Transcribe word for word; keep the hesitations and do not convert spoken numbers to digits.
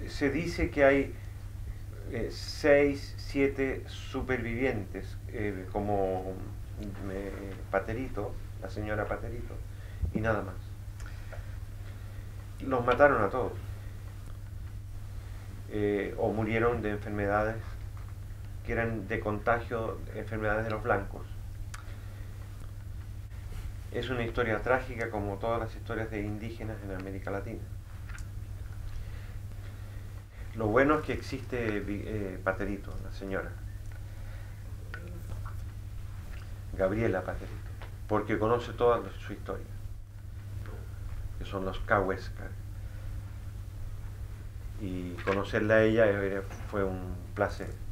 se dice que hay eh, seis, siete supervivientes, eh, como eh, Paterito, la señora Paterito, y nada más. Los mataron a todos. Eh, o murieron de enfermedades que eran de contagio, enfermedades de los blancos. Es una historia trágica como todas las historias de indígenas en América Latina. Lo bueno es que existe eh, Paterito, la señora Gabriela Paterito, porque conoce toda su historia, que son los Cahuéscar. Y conocerla a ella fue un placer.